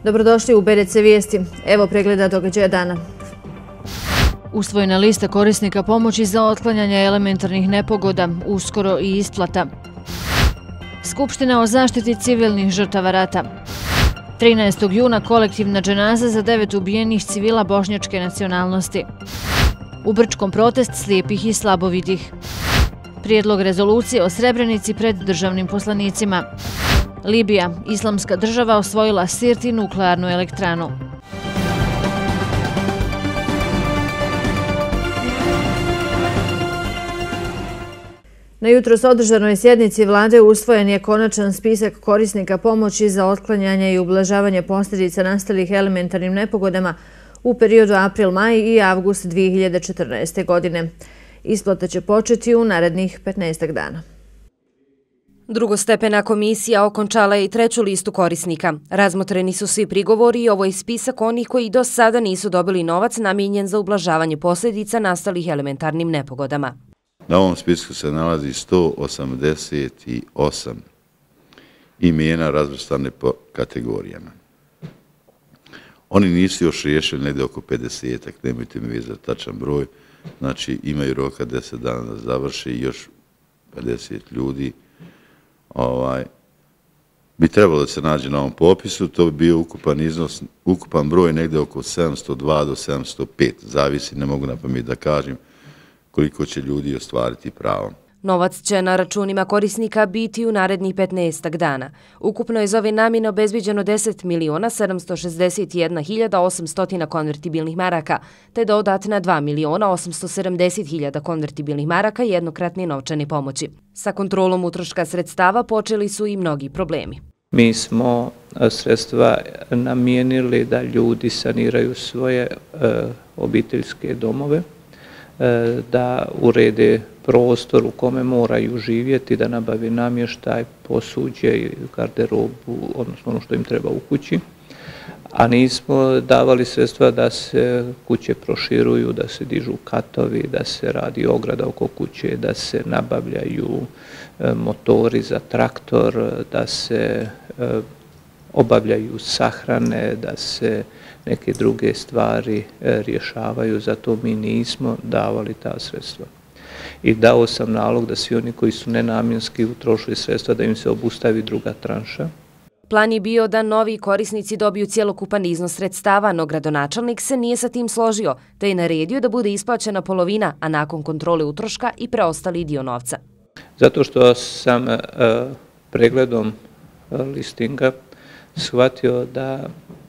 Dobrodošli u BDC Vijesti. Evo pregleda događaja dana. Usvojena lista korisnika pomoći za otklanjanje elementarnih nepogoda, uskoro i isplata. Skupština o zaštiti civilnih žrtava rata. 13. juna kolektivna dženaza za 9 ubijenih civila bošnjačke nacionalnosti. U Brčkom protest slijepih i slabovidih. Prijedlog rezolucije o Srebrenici pred državnim poslanicima. Libija, islamska država osvojila Sirti nuklearnu elektranu. Na jutros održanoj sjednici vlade usvojen je konačan spisak korisnika pomoći za otklanjanje i ublažavanje posljedica nastalih elementarnim nepogodama u periodu april-maj i avgust 2014. godine. Isplata će početi u narednih 15 dana. Drugostepena komisija okončala je i treću listu korisnika. Razmotreni su svi prigovori i ovo je spisak onih koji do sada nisu dobili novac namijenjen za ublažavanje posljedica nastalih elementarnim nepogodama. Na ovom spisku se nalazi 188 imena razvrstane po kategorijama. Oni nisu još riješili negdje oko 50-ak, nemojte mi vezati tačan broj, znači imaju roka 10 dana da završi i još 50 ljudi bi trebalo da se nađe na ovom popisu. To bi bio ukupan broj negdje oko 702 do 705, zavisi, ne mogu na pamet da kažem koliko će ljudi ostvariti pravo. Novac će na računima korisnika biti u narednih 15 dana. Ukupno je za ove namjene obezbiđeno 10.761.800 konvertibilnih maraka, te dodatna 2.870.000 konvertibilnih maraka jednokratne novčane pomoći. Sa kontrolom utroška sredstava počeli su i mnogi problemi. Mi smo sredstva namijenili da ljudi saniraju svoje obiteljske domove, da urede prostor u kome moraju živjeti, da nabavi namještaj, posuđe, garderobu, odnosno ono što im treba u kući. A nismo davali sredstva da se kuće proširuju, da se dižu katovi, da se radi ograda oko kuće, da se nabavljaju motori za traktor, da se obavljaju sahrane, da se neke druge stvari rješavaju, zato mi nismo davali ta sredstva. I dao sam nalog da svi oni koji su nenamjenski utrošili sredstva, da im se obustavi druga tranša. Plan je bio da novi korisnici dobiju cjelokupan iznos sredstava, no gradonačelnik se nije sa tim složio, te je naredio da bude isplaćena polovina, a nakon kontrole utroška i preostali dio novca. Zato što sam pregledom listinga shvatio da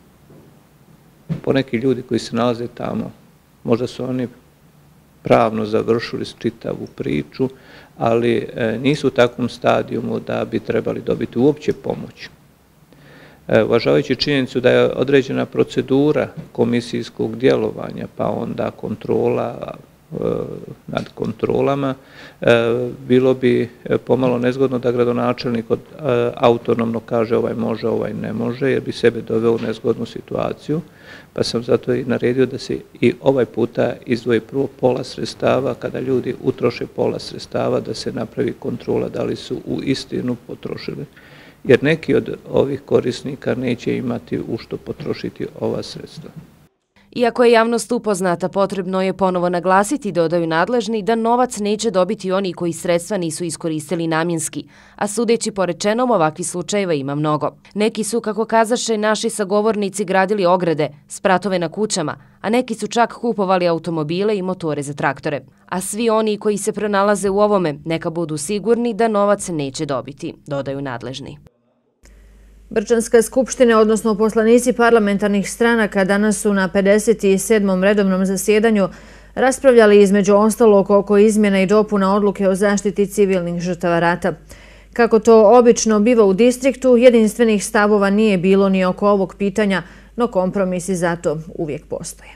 poneki ljudi koji se nalaze tamo, možda su oni pravno završili čitavu priču, ali nisu u takvom stadijumu da bi trebali dobiti uopće pomoć. Uvažavajući činjenicu da je određena procedura komisijskog djelovanja, pa onda kontrola nad kontrolama, bilo bi pomalo nezgodno da gradonačelnik autonomno kaže ovaj može, ovaj ne može, jer bi sebe doveo u nezgodnu situaciju, pa sam zato i naredio da se i ovaj puta izdvoji prvo pola sredstava, kada ljudi utroše pola sredstava, da se napravi kontrola da li su u istinu potrošili, jer neki od ovih korisnika neće imati u što potrošiti ova sredstva. Iako je javnost upoznata, potrebno je ponovo naglasiti, dodaju nadležni, da novac neće dobiti oni koji sredstva nisu iskoristili namjenski, a sudeći po rečenom ovakvi slučajeva ima mnogo. Neki su, kako kazaše naši sagovornici, gradili ograde, spratove na kućama, a neki su čak kupovali automobile i motore za traktore. A svi oni koji se pronalaze u ovome, neka budu sigurni da novac neće dobiti, dodaju nadležni. Brčanska skupština, odnosno poslanici parlamentarnih stranaka, danas su na 57. redovnom zasjedanju raspravljali između ostalog oko izmjena i dopuna odluke o zaštiti civilnih žrtava rata. Kako to obično biva u distriktu, jedinstvenih stavova nije bilo ni oko ovog pitanja, no kompromisi zato uvijek postoje.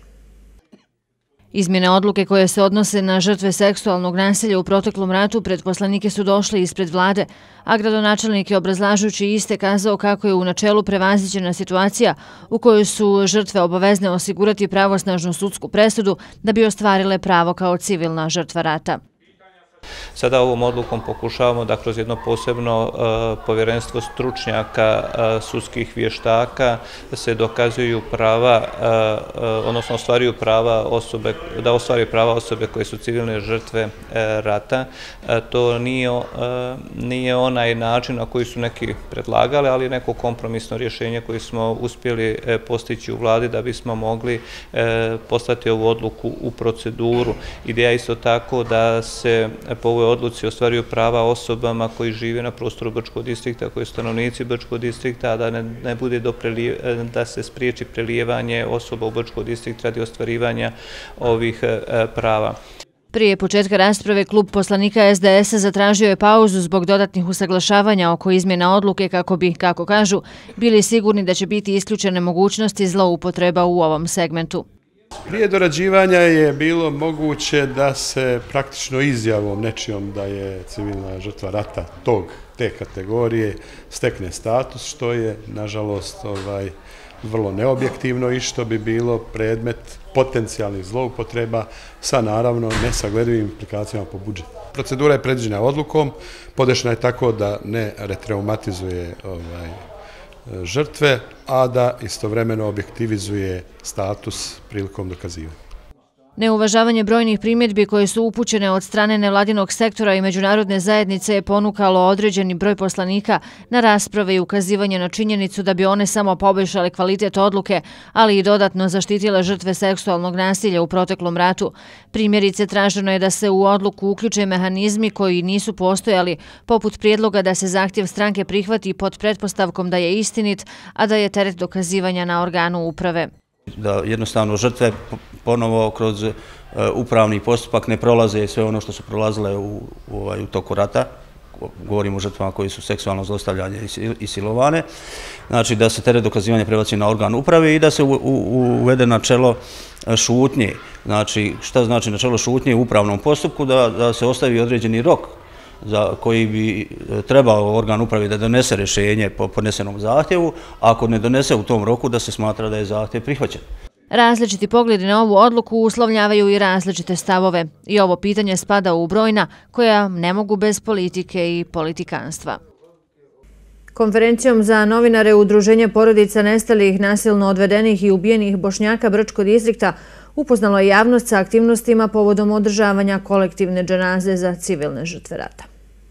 Izmjene odluke koje se odnose na žrtve seksualnog nasilja u proteklom ratu pred poslanike su došle ispred vlade, a gradonačelnik je obrazlažući iste kazao kako je u načelu prevaziđena situacija u kojoj su žrtve obavezne osigurati pravosnažnu sudsku presudu da bi ostvarile pravo kao civilna žrtva rata. Sada ovom odlukom pokušavamo da kroz jedno posebno povjerenstvo stručnjaka, sudskih vještaka se dokazuju prava, odnosno ostvaruju prava osobe, da ostvaruju prava osobe koje su civilne žrtve rata. To nije onaj način na koji su neki predlagali, ali neko kompromisno rješenje koje smo uspjeli postići u vladi da bismo mogli poslati ovu odluku u proceduru. Ideja je isto tako da se po ovoj odluci ostvaruju prava osobama koji žive na prostoru Brčkog distrikta, koji su stanovnici Brčkog distrikta, a da ne bude da se spriječi prelijevanje osoba u Brčkog distrikt radi ostvarivanja ovih prava. Prije početka rasprave, klub poslanika SDS-a zatražio je pauzu zbog dodatnih usaglašavanja oko izmjena odluke kako bi, kako kažu, bili sigurni da će biti isključene mogućnosti zloupotreba u ovom segmentu. Prije dorađivanja je bilo moguće da se praktično izjavom nečijom da je civilna žrtva rata te kategorije stekne status, što je nažalost vrlo neobjektivno i što bi bilo predmet potencijalnih zloupotreba sa naravno nesagledivim implikacijama po budžet. Procedura je predviđena odlukom, podešena je tako da ne retraumatizuje žrtve, a da istovremeno objektivizuje status prilikom dokazivanja. Neuvažavanje brojnih primjedbi koje su upućene od strane nevladinog sektora i međunarodne zajednice je ponukalo određeni broj poslanika na rasprave i ukazivanje na činjenicu da bi one samo poboljšale kvalitet odluke, ali i dodatno zaštitile žrtve seksualnog nasilja u proteklom ratu. Primjerice, traženo je da se u odluku uključe mehanizmi koji nisu postojali, poput prijedloga da se zahtjev stranke prihvati pod pretpostavkom da je istinit, a da je teret dokazivanja na organu uprave. Da jednostavno žrtve ponovo kroz upravni postupak ne prolaze sve ono što su prolazile u toku rata. Govorimo o žrtvama koji su seksualno zlostavljanje i silovane. Znači da se teret dokazivanja prebaci na organ uprave i da se uvede načelo šutnje. Znači šta znači načelo šutnje u upravnom postupku? Da se ostavi određeni rok za koji bi trebao organ uprave da donese rješenje po podnesenom zahtjevu, a ako ne donese u tom roku da se smatra da je zahtjev prihvaćen. Različiti pogledi na ovu odluku uslovljavaju i različite stavove. I ovo pitanje spada u brojna koja ne mogu bez politike i politikanstva. Konferencijom za novinare Udruženje porodica nestalih, nasilno odvedenih i ubijenih Bošnjaka Brčkog distrikta upoznalo je javnost sa aktivnostima povodom održavanja kolektivne dženaze za civilne žrtve rata.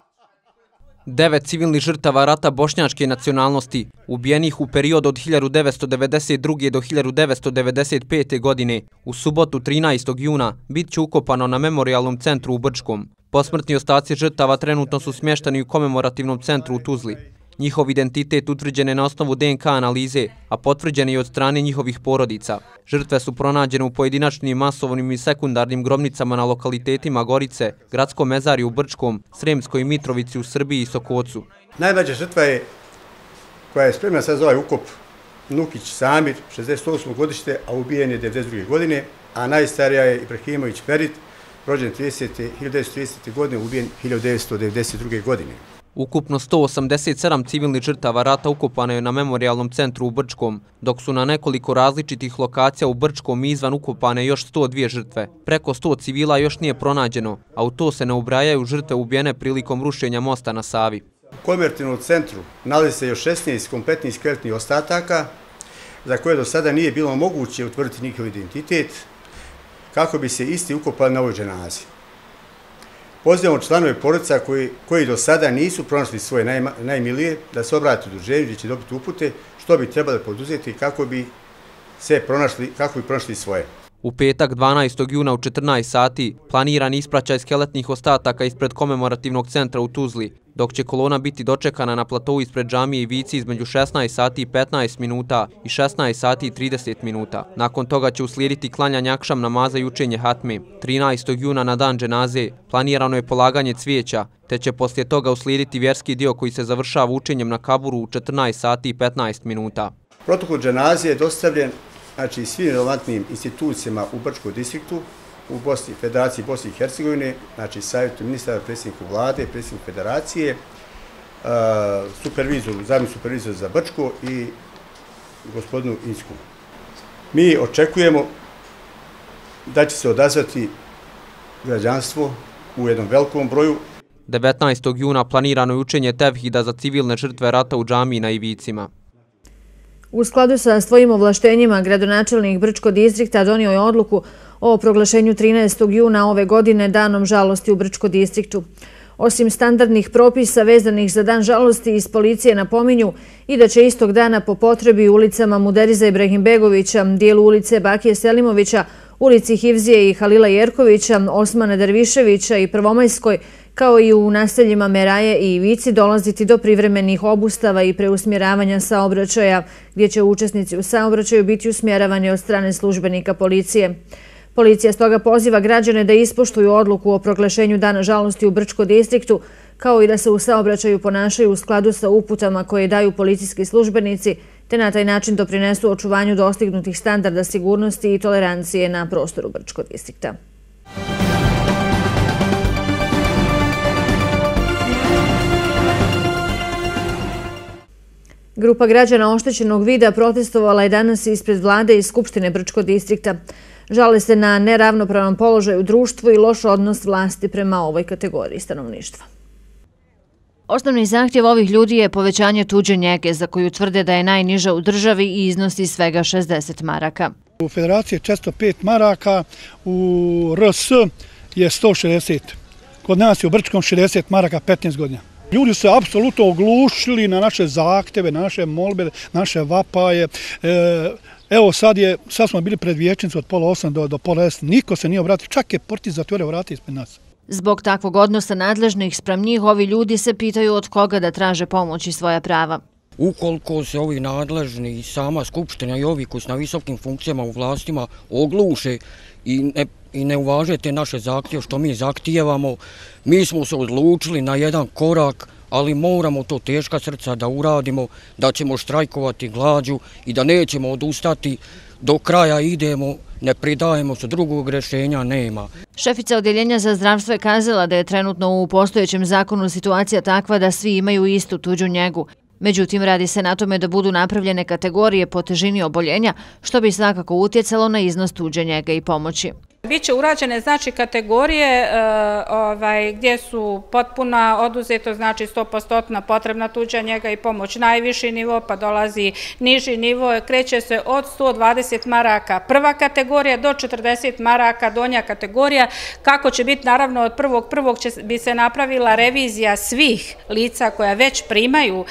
9 civilnih žrtava rata bošnjačke nacionalnosti, ubijenih u periodu od 1992. do 1995. godine, u subotu 13. juna bit će ukopano na memorialnom centru u Brčkom. Posmrtni ostaci žrtava trenutno su smješteni u komemorativnom centru u Tuzli. Njihov identitet utvrđen je na osnovu DNK analize, a potvrđen je od strane njihovih porodica. Žrtve su pronađene u pojedinačnim, masovnim i sekundarnim grobnicama na lokalitetima Gorice, Gradskom mezarju u Brčkom, Sremskoj Mitrovici u Srbiji i Sokocu. Najmlađa žrtva je, koja je spremna sad za ovaj ukop, Nukić Samir, 68. godište, a ubijen je 92. godine, a najstarija je Ibrahimović Ferit, rođen 1930. godine, ubijen 1992. godine. Ukupno 187 civilnih žrtava rata ukopano je na memorialnom centru u Brčkom, dok su na nekoliko različitih lokacija u Brčkom i izvan ukopane još 102 žrtve. Preko 100 civila još nije pronađeno, a u to se ne ubrajaju žrtve ubijene prilikom rušenja mosta na Savi. U komemorativnom centru nalazi se još 16 kompletnih skeletnih ostataka, za koje do sada nije bilo moguće utvrditi njihov identitet, kako bi se isti ukopali na ovoj dženazi. Pozivamo članove porodica koji do sada nisu pronašli svoje najmilije da se obrate udruženju gdje će dobiti upute što bi trebali poduzeti kako bi pronašli svoje. U petak 12. juna u 14 sati planiran ispraćaj skeletnih ostataka ispred komemorativnog centra u Tuzli, dok će kolona biti dočekana na platovu ispred džamije i Vici između 16 sati i 15 minuta i 16 sati i 30 minuta. Nakon toga će uslijediti klanjanje akšam namaza i učenje hatme. 13. juna na dan dženaze planirano je polaganje cvijeća, te će poslije toga uslijediti vjerski dio koji se završava učenjem na kaburu u 14 sati i 15 minuta. Protokol dženaze je dostavljen svim relevantnim institucijama u Brčkom distriktu, u Federaciji Bosne i Hercegovine, Savjetu ministara, predsjedniku vlade, predsjedniku federacije, zamjeniku supervizoru za Brčko i gospodinu Insku. Mi očekujemo da će se odazvati građanstvo, u jednom velikom broju. 19. juna planirano je učenje tevhida za civilne žrtve rata u džamiji na Ivicima. U skladu sa svojim ovlaštenjima, gradonačelnik Brčkog distrikta donio je odluku o proglašenju 13. juna ove godine danom žalosti u Brčkom distriktu. Osim standardnih propisa vezanih za dan žalosti, iz policije napominju i da će istog dana po potrebi ulicama Muderiza Ibrahimbegovića, dijelu ulice Bakije Selimovića, ulici Hivzije i Halila Jerkovića, Osmana Derviševića i Prvomajskoj, kao i u naseljima Meraje i Ivici, dolaziti do privremenih obustava i preusmjeravanja saobraćaja, gdje će učesnici u saobraćaju biti usmjeravani od strane službenika policije. Policija stoga poziva građane da ispoštuju odluku o proglašenju dana žalosti u Brčkom distriktu, kao i da se u saobraćaju ponašaju u skladu sa uputama koje daju policijski službenici, te na taj način doprinesu očuvanju dostignutih standarda sigurnosti i tolerancije na prostoru Brčkog distrikta. Grupa građana oštećenog vida protestovala je danas ispred vlade i Skupštine Brčkog distrikta. Žale se na neravnopravan položaj u društvu i loš odnos vlasti prema ovoj kategoriji stanovništva. Osnovni zahtjev ovih ljudi je povećanje tuđe njege, za koju tvrde da je najniža u državi i iznosi svega 60 maraka. U Federaciji je 405 maraka, u RS je 160. Kod nas je u Brčkom 60 maraka 15 godina. Ljudi su se apsolutno oglušili na naše zahtjeve, na naše molbe, naše vapaje. Evo sad smo bili pred vijećnicu od 7:30 do 7:30. Niko se nije obratio, čak je portić zatvorio vrata ispred nas. Zbog takvog odnosa nadležnih spram njih, ovi ljudi se pitaju od koga da traže pomoć i svoja prava. Ukoliko se ovi nadležni i sama Skupština i ovi koji su na visokim funkcijama u vlastima ogluše i ne uvaže te naše zahtjeve što mi zahtijevamo, mi smo se odlučili na jedan korak, ali moramo to teška srca da uradimo, da ćemo štrajkovati glađu i da nećemo odustati, do kraja idemo, ne pridajemo se, drugog rješenja nema. Šefica Odjeljenja za zdravstvo je kazala da je trenutno u postojećem zakonu situacija takva da svi imaju istu tuđu njegu. Međutim, radi se na tome da budu napravljene kategorije po težini oboljenja, što bi svakako utjecalo na iznos tuđe njege i pomoći. Biće urađene znači kategorije gdje su potpuna oduzeto, znači 100% potrebna tuđa njega i pomoć, najviši nivo, pa dolazi niži nivo, kreće se od 120 maraka prva kategorija do 40 maraka donja kategorija. Kako će biti, naravno od 1.1. bi se napravila revizija svih lica koja već primaju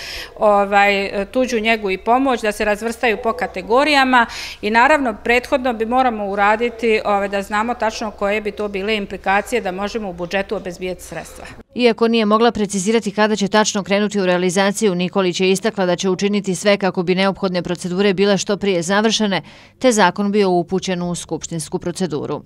tuđu njegu i pomoć, da se razvrstaju po kategorijama i naravno prethodno bi moramo uraditi da znamo tačno koje bi to bile implikacije da možemo u budžetu obezbijeti sredstva. Iako nije mogla precizirati kada će tačno krenuti u realizaciju, Nikolić je istakla da će učiniti sve kako bi neophodne procedure bile što prije završene, te zakon bio upućen u skupštinsku proceduru.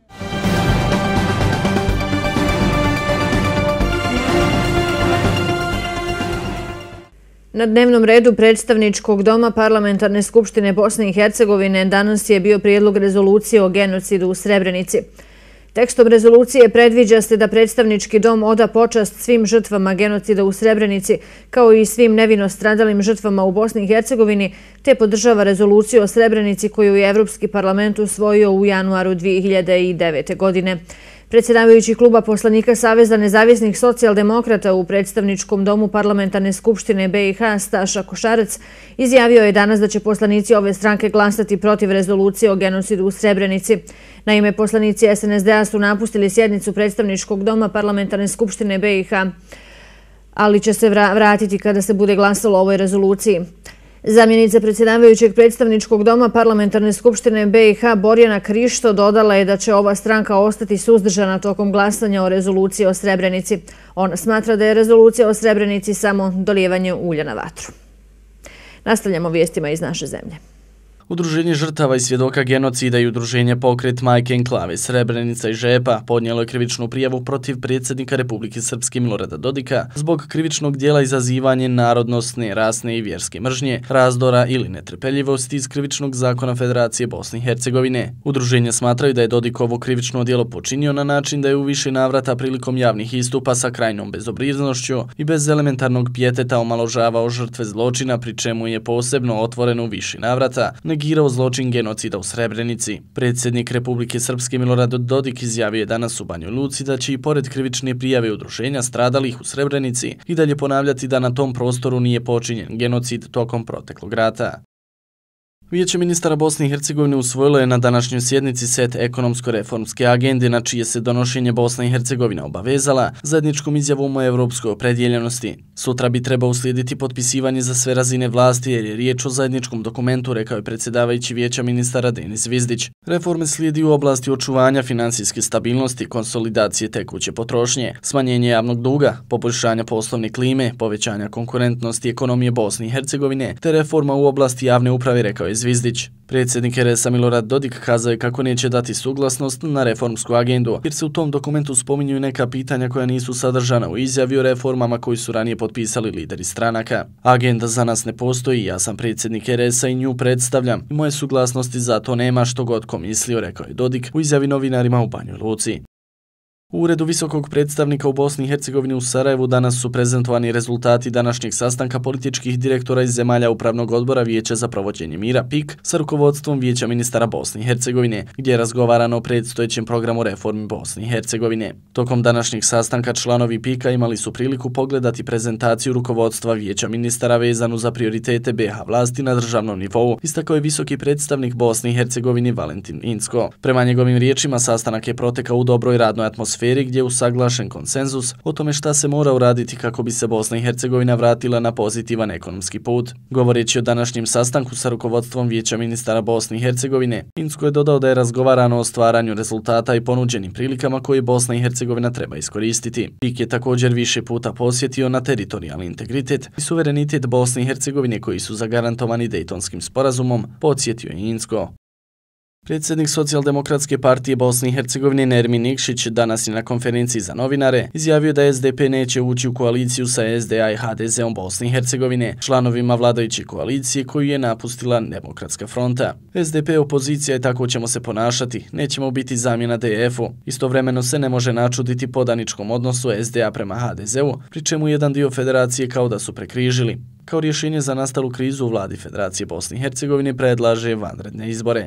Na dnevnom redu predstavničkog doma Parlamentarne skupštine Bosne i Hercegovine danas je bio prijedlog rezolucije o genocidu u Srebrenici. Tekstom rezolucije predviđa se da predstavnički dom oda počast svim žrtvama genocida u Srebrenici, kao i svim nevino stradalim žrtvama u Bosni i Hercegovini, te podržava rezoluciju o Srebrenici koju je Evropski parlament usvojio u januaru 2009. godine. Predsjedavajući kluba poslanika Saveza nezavisnih socijaldemokrata u predstavničkom domu Parlamentarne skupštine BiH Staša Košarac izjavio je danas da će poslanici ove stranke glasati protiv rezolucije o genocidu u Srebrenici. Naime, poslanici SNSD-a su napustili sjednicu predstavničkog doma Parlamentarne skupštine BiH, ali će se vratiti kada se bude glasalo o ovoj rezoluciji. Zamjenica predsjedavajućeg predstavničkog doma Parlamentarne skupštine BiH Borjana Krišto dodala je da će ova stranka ostati suzdržana tokom glasanja o rezoluciji o Srebrenici. Ona smatra da je rezolucija o Srebrenici samo dolijevanje ulja na vatru. Nastavljamo vijestima iz naše zemlje. Udruženje žrtava i svjedoka genocida i udruženje Pokret Majke Enklave Srebrenica i Žepa podnijelo je krivičnu prijavu protiv predsjednika Republike Srpske Milorada Dodika zbog krivičnog dijela izazivanje narodnosne, rasne i vjerske mržnje, razdora ili netrpeljivosti iz krivičnog zakona Federacije Bosne i Hercegovine. Udruženje smatraju da je Dodik ovo krivično dijelo počinio na način da je u više navrata prilikom javnih istupa sa krajnom bezobriznošću i bez elementarnog pijeteta omaložavao žrtve zločina, pri čemu je posebno otvoreno u više navrata negirao zločin genocida u Srebrenici. Predsjednik Republike Srpske Milorad Dodik izjavio je danas u Banjoj Luci da će i pored krivične prijave udruženja stradalih u Srebrenici i dalje ponavljati da na tom prostoru nije počinjen genocid tokom proteklog rata. Vijeće ministara Bosne i Hercegovine usvojilo je na današnjoj sjednici set ekonomsko-reformske agende na čije se donošenje Bosna i Hercegovina obavezala zajedničkom izjavom o evropskoj opredjeljenosti. Sutra bi trebao uslijediti potpisivanje za sve razine vlasti jer je riječ o zajedničkom dokumentu, rekao je predsjedavajući Vijeća ministara Denis Zvizdić. Reforme slijedi u oblasti očuvanja finansijske stabilnosti, konsolidacije tekuće potrošnje, smanjenje javnog duga, poboljšanja poslovne klime, povećanja konkurentnosti ekonomije Bosne i Hercegovine te reforma u oblasti javne uprave, rekao je Zvizdić. Predsjednik RS-a Milorad Dodik kazao je kako neće dati suglasnost na reformsku agendu, jer se u tom dokumentu spominju neka pitanja koja nisu sadržana u izjavi o reformama koji su ranije potpisali lideri stranaka. Agenda za nas ne postoji, ja sam predsjednik RS-a i nju predstavljam i moje suglasnosti za to nema što god ko mislio, rekao je Dodik u izjavi novinarima u Banjoj Luci. U Uredu visokog predstavnika u Bosni i Hercegovini u Sarajevu danas su prezentovani rezultati današnjeg sastanka političkih direktora iz zemalja Upravnog odbora Vijeća za provođenje mira PIK sa rukovodstvom Vijeća ministara Bosne i Hercegovine, gdje je razgovarano o predstojećem programu reformi Bosne i Hercegovine. Tokom današnjeg sastanka članovi PIK-a imali su priliku pogledati prezentaciju rukovodstva Vijeća ministara vezanu za prioritete BiH vlasti na državnom nivou, istakao je visoki predstavnik Bosne i Hercegovine Valentin Incko. Prema njegovim riječima, sastanak je protekao u dobroj radnoj atmosferi gdje je usaglašen konsenzus o tome šta se mora uraditi kako bi se Bosna i Hercegovina vratila na pozitivan ekonomski put. Govoreći o današnjem sastanku sa rukovodstvom Vijeća ministara Bosne i Hercegovine, Incko je dodao da je razgovarano o stvaranju rezultata i ponuđenim prilikama koje Bosna i Hercegovina treba iskoristiti. PIK je također više puta posjetio na teritorijalni integritet i suverenitet Bosne i Hercegovine koji su zagarantovani Dejtonskim sporazumom, podsjetio je Incko. Predsjednik Socijaldemokratske partije Bosne i Hercegovine Nermin Nikšić danas je na konferenciji za novinare izjavio da SDP neće ući u koaliciju sa SDA i HDZ-om Bosne i Hercegovine, članovima vladajuće koalicije koju je napustila Demokratska fronta. SDP opozicija i tako ćemo se ponašati, nećemo biti zamjena DF-u. Istovremeno se ne može načuditi podaničkom odnosu SDA prema HDZ-u, pri čemu jedan dio federacije kao da su prekrižili. Kao rješenje za nastalu krizu u vladi Federacije Bosne i Hercegovine predlaže vanredne izbore.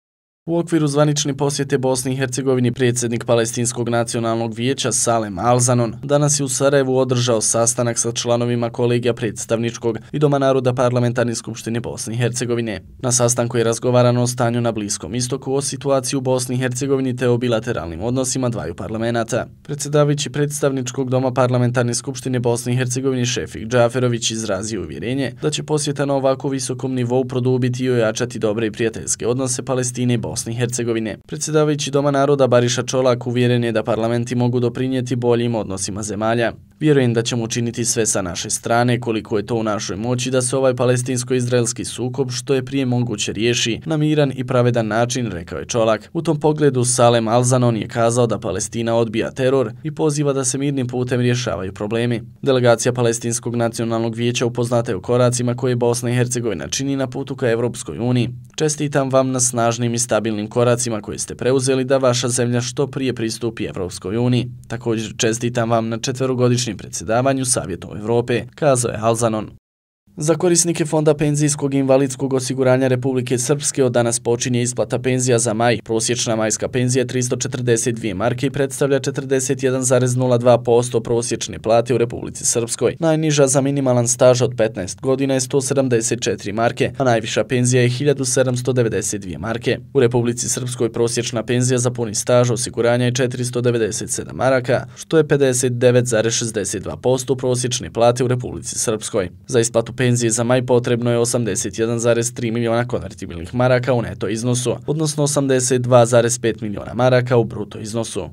U okviru zvanične posjete Bosni i Hercegovini predsjednik Palestinskog nacionalnog vijeća Salem Al-Zanon danas je u Sarajevu održao sastanak sa članovima kolegija predstavničkog i Doma naroda Parlamentarne skupštine Bosne i Hercegovine. Na sastanku je razgovarano o stanju na Bliskom istoku, o situaciji u Bosni i Hercegovini te o bilateralnim odnosima dvaju parlamenata. Predsjedavajući predstavničkog Doma Parlamentarne skupštine Bosne i Hercegovine Šefik Džaferović izrazio uvjerenje da će posjeta na ovako visokom nivou produbiti i ojačati dobre i prijateljske odnose Palestine i Bosne i Hercegovine. Predsjedavajući Doma naroda Bariša Čolak uvjeren je da parlamenti mogu doprinijeti boljim odnosima zemalja. Vjerujem da ćemo učiniti sve sa naše strane koliko je to u našoj moći da se ovaj palestinsko-izraelski sukob što je prije moguće riješi na miran i pravedan način, rekao je Čolak. U tom pogledu Salem Al-Zanon je kazao da Palestina odbija teror i poziva da se mirnim putem rješavaju problemi. Delegacija Palestinskog nacionalnog vijeća upoznata je o koracima koje Bosna i Hercegovina čini na putu ka Evropskoj uniji. Čestitam vam na snažnim i stabilnim koracima koje ste preuzeli da vaša zemlja što prije pristupi Evropskoj uniji. Također čestitam vam na 4-godišnjem predsjedavanju Savjetom Evrope, kazao je Al-Zanon. Za korisnike Fonda penzijskog i invalidskog osiguranja Republike Srpske od danas počinje isplata penzija za maj. Prosječna majska penzija je 342 marke i predstavlja 41,02% prosječne plate u Republici Srpskoj. Najniža za minimalan staž od 15 godina je 174 marke, a najviša penzija je 1792 marke. U Republici Srpskoj prosječna penzija za puni staž osiguranja je 497 maraka, što je 59,62% prosječne plate u Republici Srpskoj. Za isplatu penzije za maj potrebno je 81,3 miliona konvertibilnih maraka u neto iznosu, odnosno 82,5 miliona maraka u bruto iznosu.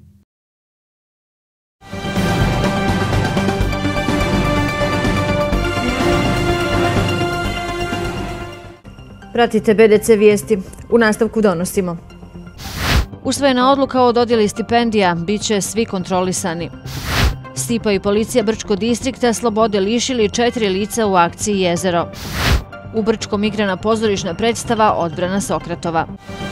Pratite BDC vijesti. U nastavku donosimo. Usvojena odluka o dodjeli stipendija, bit će svi kontrolisani. Stipa i policija Brčkog distrikta slobode lišili 4 lica u akciji Jezero. U Brčkom igrana pozorišna predstava Odbrana Sokratova.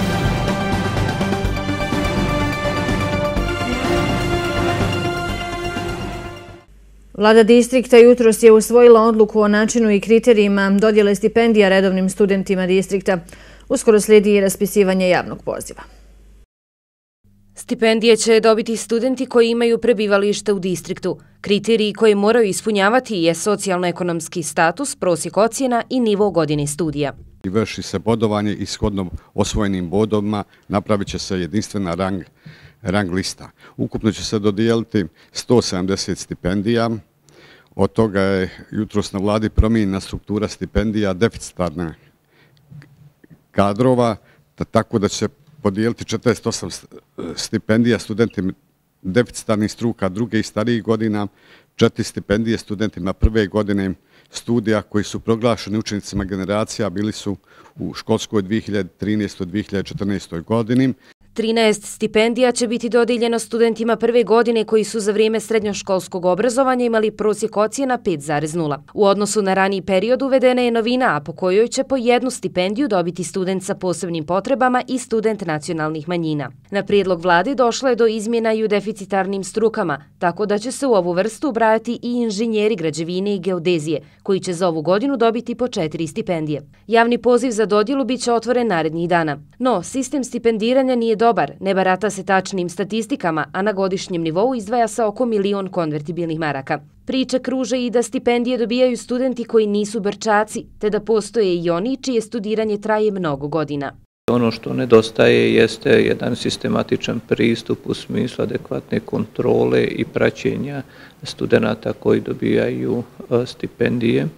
Vlada distrikta jutros je usvojila odluku o načinu i kriterijima dodjele stipendija redovnim studentima distrikta. Uskoro slijedi i raspisivanje javnog poziva. Stipendije će dobiti studenti koji imaju prebivalište u distriktu. Kriteriji koje moraju ispunjavati je socijalno-ekonomski status, prosjek ocjena i nivo godine studija. Vrši se bodovanje i shodno osvojenim bodovima napravit će se jedinstvena rang lista. Ukupno će se dodijeliti 170 stipendija. Od toga je jutros na vladi promijenjena struktura stipendija deficitarna kadrova, tako da će se podijeliti 48 stipendija studentima deficitarnih struka druge i starijih godina, 4 stipendije studentima prve godine studija koji su proglašeni učenicima generacija, bili su u školskoj 2013-2014. godini. 13 stipendija će biti dodijeljeno studentima prve godine koji su za vrijeme srednjoškolskog obrazovanja imali prosjek ocjena 5,0. U odnosu na raniji period uvedena je novina, a po kojoj će po jednu stipendiju dobiti student sa posebnim potrebama i student nacionalnih manjina. Na prijedlog vlade došlo je do izmjena i u deficitarnim strukama, tako da će se u ovu vrstu ubrajati i inženjeri građevine i geodezije, koji će za ovu godinu dobiti po 4 stipendije. Javni poziv za dodjelu bit će otvoren narednih dana. No, sistem stipendiranja nije dobar, ne barata se tačnim statistikama, a na godišnjem nivou izdvaja se oko 1 milion konvertibilnih maraka. Priče kruže i da stipendije dobijaju studenti koji nisu Brčaci, te da postoje i oni čije studiranje traje mnogo godina. Ono što nedostaje jeste jedan sistematičan pristup u smislu adekvatne kontrole i praćenja studenata koji dobijaju stipendije.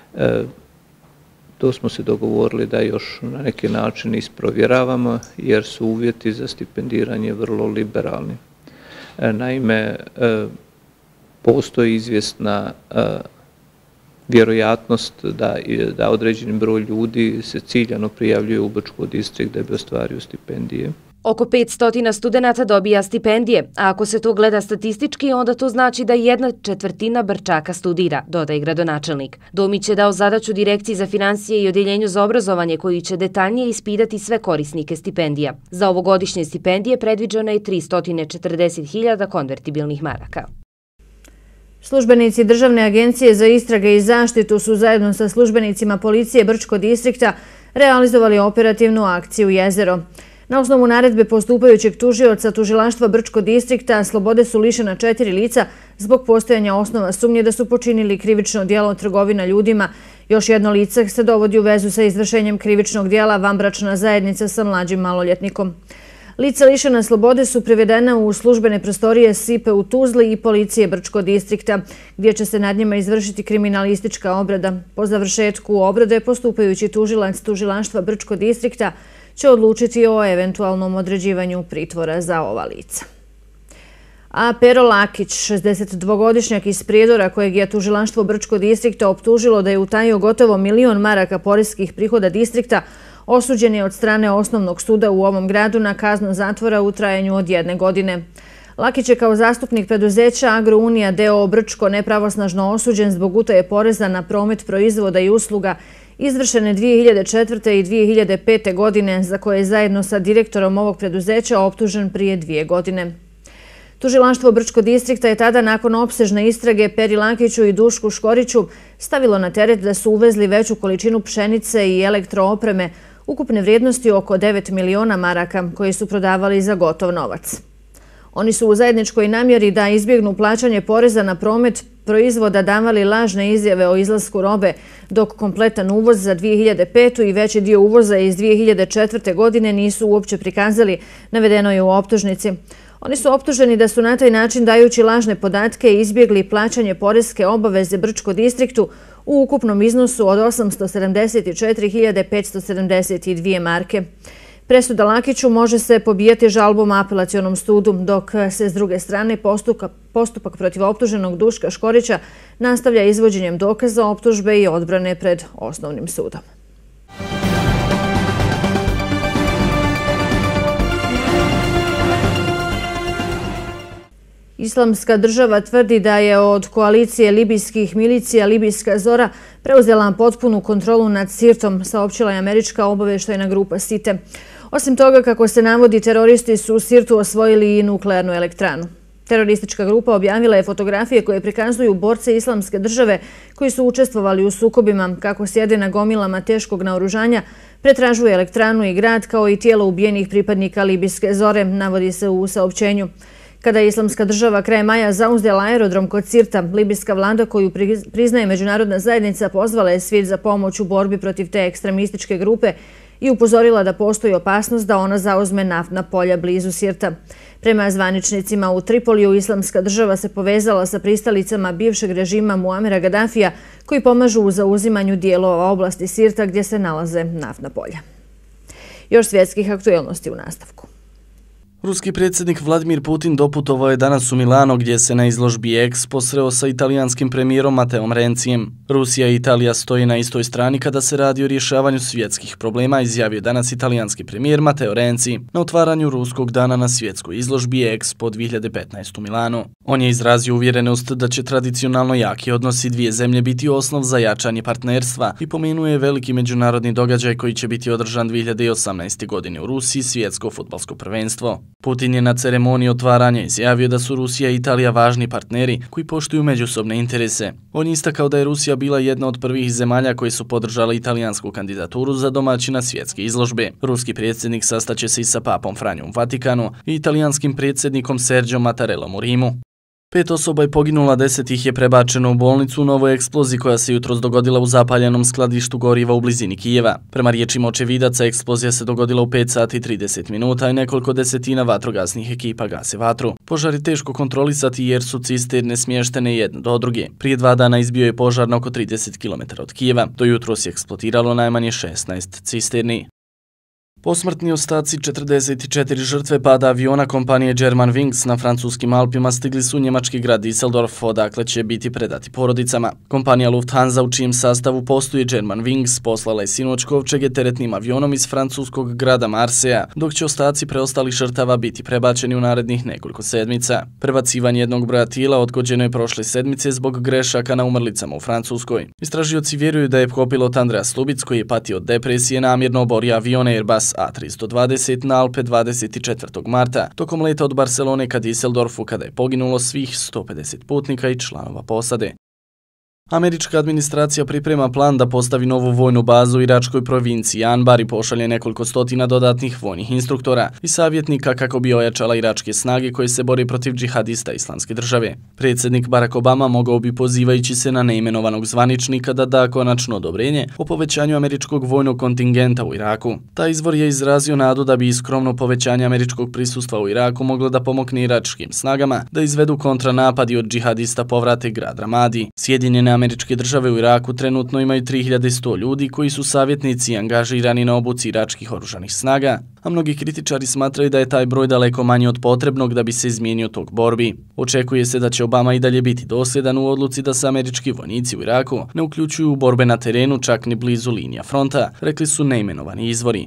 To smo se dogovorili da još na neki način isprovjeravamo jer su uvjeti za stipendiranje vrlo liberalni. Naime, postoji izvjesna vjerojatnost da određeni broj ljudi se ciljano prijavljuje u Brčko distrikt da bi ostvario stipendije. Oko 500 studenata dobija stipendije, a ako se to gleda statistički, onda to znači da 1/4 Brčaka studira, dodaje gradonačelnik. Domić je dao zadaću Direkciji za financije i Odjeljenju za obrazovanje koji će detaljnije ispitati sve korisnike stipendija. Za ovogodišnje stipendije predviđeno je 340.000 konvertibilnih maraka. Službenici Državne agencije za istrage i zaštitu su zajedno sa službenicima policije Brčko distrikta realizovali operativnu akciju Jezero. Na osnovu naredbe postupajućeg tužioca Tužilaštva Brčko distrikta slobode su lišena 4 lica zbog postojanja osnova sumnje da su počinili krivično djelo trgovina ljudima. Još jedno lice se dovodi u vezu sa izvršenjem krivičnog djela vanbračna zajednica sa mlađim maloljetnikom. Lica lišena slobode su privedena u službene prostorije SIPE u Tuzli i policije Brčko distrikta, gdje će se nad njima izvršiti kriminalistička obrada. Po završetku obrade postupajući tužilac Tužilaštva Brčko distrikta će odlučiti o eventualnom određivanju pritvora za ova lica. A Pero Lakić, 62-godišnjak iz Prijedora, kojeg je Tužilaštvo Brčko distrikta optužilo da je utajio gotovo 1 milion maraka poreskih prihoda distrikta, osuđen je od strane osnovnog suda u ovom gradu na kaznu zatvora u trajanju od 1 godine. Lakić je kao zastupnik preduzeća Agrounija d.o.o. Brčko nepravosnažno osuđen zbog utaje poreza na promet proizvoda i usluga izvršene 2004. i 2005. godine, za koje je zajedno sa direktorom ovog preduzeća optužen prije 2 godine. Tužilaštvo Brčko distrikta je tada nakon opsežne istrage Peri Lakiću i Dušku Škoriću stavilo na teret da su uvezli veću količinu pšenice i elektroopreme ukupne vrijednosti oko 9 miliona maraka koje su prodavali za gotov novac. Oni su u zajedničkoj namjeri da izbjegnu plaćanje poreza na promet proizvoda davali lažne izjave o izlasku robe, dok kompletan uvoz za 2005. i veći dio uvoza iz 2004. godine nisu uopće prikazali, navedeno je u optužnici. Oni su optuženi da su na taj način, dajući lažne podatke, izbjegli plaćanje poreske obaveze Brčko distriktu u ukupnom iznosu od 874.572 marke. Presuda Lakiću može se pobijati žalbom apelacionom sudu, dok se s druge strane postupak protiv optuženog Duška Škorića nastavlja izvođenjem dokaza optužbe i odbrane pred osnovnim sudom. Islamska država tvrdi da je od koalicije libijskih milicija Libijska Zora preuzela potpunu kontrolu nad Sirtom, saopćila je američka obavještajna grupa SITE. Osim toga, kako se navodi, teroristi su u Sirtu osvojili i nuklearnu elektranu. Teroristička grupa objavila je fotografije koje prikazuju borce Islamske države koji su učestvovali u sukobima, kako sjede na gomilama teškog naoružanja, pretražuje elektranu i grad kao i tijelo ubijenih pripadnika libijske Zore, navodi se u saopćenju. Kada je Islamska država krajem maja zauzela aerodrom kod Sirta, libijska vlada koju priznaje međunarodna zajednica pozvala je svijet za pomoć u borbi protiv te ekstremističke grupe i upozorila da postoji opasnost da ona zauzme naftna polja blizu Sirta. Prema zvaničnicima u Tripoliju, Islamska država se povezala sa pristalicama bivšeg režima Muamera Gaddafija koji pomažu u zauzimanju dijelova oblasti Sirta gdje se nalaze naftna polja. Još svjetskih aktuelnosti u nastavku. Ruski predsjednik Vladimir Putin doputovao je danas u Milano gdje se na izložbi Expo sreo sa italijanskim premijerom Matteom Renzijem. Rusija i Italija stoji na istoj strani kada se radi o rješavanju svjetskih problema, izjavio danas italijanski premijer Matteo Renzi na otvaranju Ruskog dana na svjetskoj izložbi Expo 2015 u Milanu. On je izrazio uvjerenost da će tradicionalno jaki odnosi dvije zemlje biti osnov za jačanje partnerstva i pomenuo je veliki međunarodni događaj koji će biti održan 2018. godine u Rusiji, svjetsko fudbalsko prvenstvo. Putin je na ceremoniji otvaranja izjavio da su Rusija i Italija važni partneri koji poštuju međusobne interese. On je istakao da je Rusija bila jedna od prvih zemalja koji su podržali italijansku kandidaturu za domaćina svjetske izložbe. Ruski predsjednik sastaće se i sa papom Franjom u Vatikanu i italijanskim predsjednikom Sergiom Mattarellom u Rimu. 5 osoba je poginula, 10 ih je prebačeno u bolnicu u novoj eksploziji koja se jutros dogodila u zapaljenom skladištu goriva u blizini Kijeva. Prema riječima očevidaca, eksplozija se dogodila u 5 sati i 30 minuta i nekoliko desetina vatrogasnih ekipa gase vatru. Požar je teško kontrolisati jer su cisterne smještene jedna do druge. Prije 2 dana izbio je požar na oko 30 km od Kijeva. Do jutros je eksplodiralo najmanje 16 cisterni. Posmrtni ostaci 44 žrtve pada aviona kompanije Germanwings na francuskim Alpima stigli su u njemački grad Düsseldorf, odakle će biti predati porodicama. Kompanija Lufthansa, u čijem sastavu postoji Germanwings, poslala je sinoć kovčege teretnim avionom iz francuskog grada Marseja, dok će ostaci preostalih žrtava biti prebačeni u narednih nekoliko sedmica. Prebacivanje jednog broja tijela odgođeno je prošle sedmice zbog grešaka na umrlicama u Francuskoj. Istražioci vjeruju da je kopilot Andreas Lubic, koji je patio od depresije, namjerno oborio avion Airbus A320 na Alpe 24. marta, tokom leta od Barcelone ka Düsseldorfu, kada je poginulo svih 150 putnika i članova posade. Američka administracija priprema plan da postavi novu vojnu bazu u iračkoj provinciji Anbar i pošalje nekoliko stotina dodatnih vojnih instruktora i savjetnika kako bi ojačala iračke snage koje se bore protiv džihadista Islamske države. Predsjednik Barack Obama mogao bi, pozivajući se na neimenovanog zvaničnika, da da konačno odobrenje o povećanju američkog vojnog kontingenta u Iraku. Taj izvor je izrazio nadu da bi i skromno povećanje američkog prisustva u Iraku moglo da pomogne iračkim snagama da izvedu kontranapad i od džihadista povrate grad Ramadi. Sjedinjene Američke države u Iraku trenutno imaju 3100 ljudi koji su savjetnici angažirani na obuci iračkih oružanih snaga, a mnogi kritičari smatraju da je taj broj daleko manji od potrebnog da bi se izmijenio tok borbi. Očekuje se da će Obama i dalje biti dosljedan u odluci da se američki vojnici u Iraku ne uključuju u borbe na terenu, čak ni blizu linija fronta, rekli su neimenovani izvori.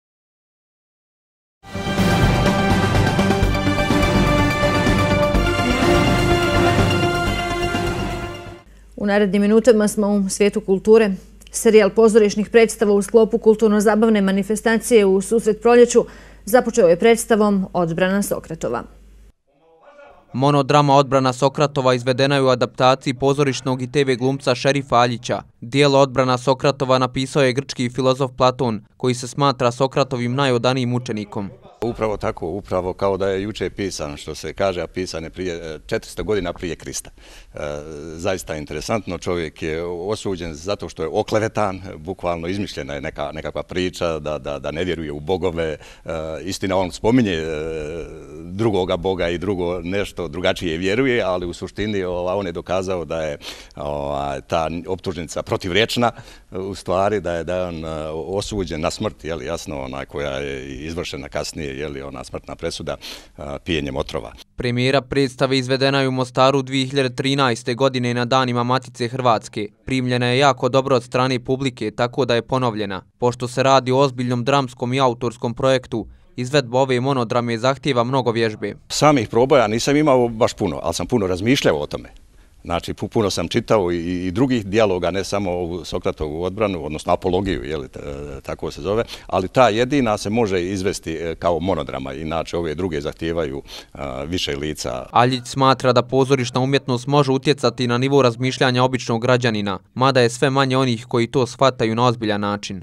U narednim minutama smo u svijetu kulture. Serijal pozorišnih predstava u sklopu kulturno-zabavne manifestacije u susret proljeću započeo je predstavom Odbrana Sokratova. Monodrama Odbrana Sokratova izvedena je u adaptaciji pozorišnog i TV glumca Šerifa Aljića. Dijelo Odbrana Sokratova napisao je grčki filozof Platon, koji se smatra Sokratovim najodanijim učenikom. Upravo tako, upravo kao da je juče pisan, što se kaže, a pisan je prije 400 godina prije Krista. Zaista interesantno, čovjek je osuđen zato što je oklevetan, bukvalno izmišljena je nekakva priča da ne vjeruje u bogove. Istina, on spominje drugoga boga i drugo nešto drugačije vjeruje, ali u suštini on je dokazao da je ta optužnica protivrečna, u stvari da je on osuđen na smrt, jasno, ona koja je izvršena kasnije, ona smrtna presuda pijenjem otrova. Premijera predstave izvedena je u Mostaru 2013. godine na danima Matice Hrvatske. Primljena je jako dobro od strane publike, tako da je ponovljena. Pošto se radi o ozbiljnom dramskom i autorskom projektu, izvedba ove monodrame zahtijeva mnogo vježbe. Samih proboja nisam imao baš puno, ali sam puno razmišljao o tome. Znači, puno sam čitao i drugih dijaloga, ne samo ovu Sokratovu odbranu, odnosno apologiju, tako se zove, ali ta jedina se može izvesti kao monodrama, inače ove druge zahtijevaju više lica. Aljić smatra da pozorišna umjetnost može utjecati na nivo razmišljanja običnog građanina, mada je sve manje onih koji to shvataju na ozbiljan način.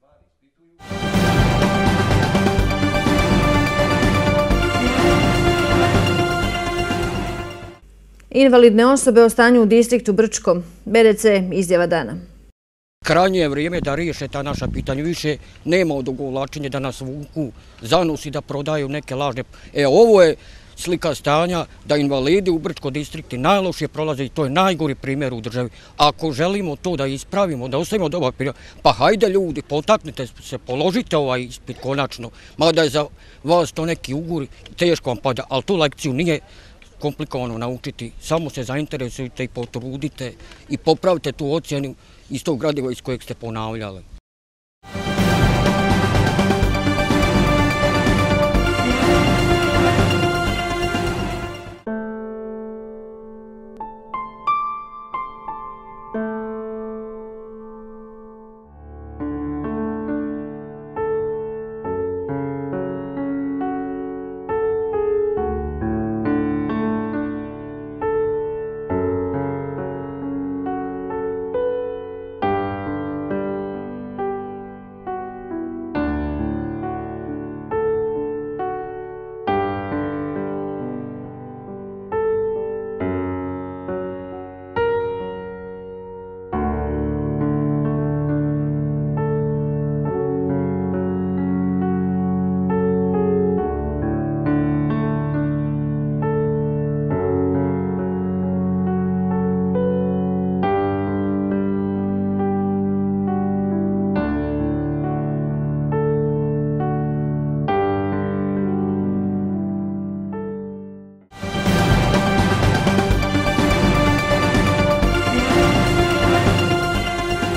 Invalidne osobe o stanju u distriktu Brčko. BDC izjava dana. Krajnje je vrijeme da riješe ta naša pitanja. Više nema odugovlačenja da nas vuku za nos i da prodaju neke lažne. Ovo je slika stanja da invalidi u Brčko distrikti najlošije prolaze i to je najgori primjer u državi. Ako želimo to da ispravimo, da ostavimo dobar primjer, pa hajde ljudi, potaknite se, položite ovaj ispit konačno. Mada je za vas to neki ugur, teško vam pada, ali tu lekciju nije komplikovano naučiti, samo se zainteresujte i potrudite i popravite tu ocjenu iz tog gradiva iz kojeg ste ponavljali.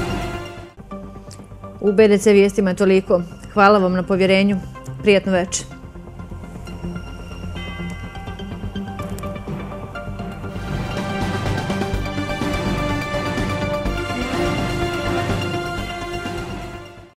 U BDC vijestima toliko. Hvala vam na povjerenju. Prijatno večer.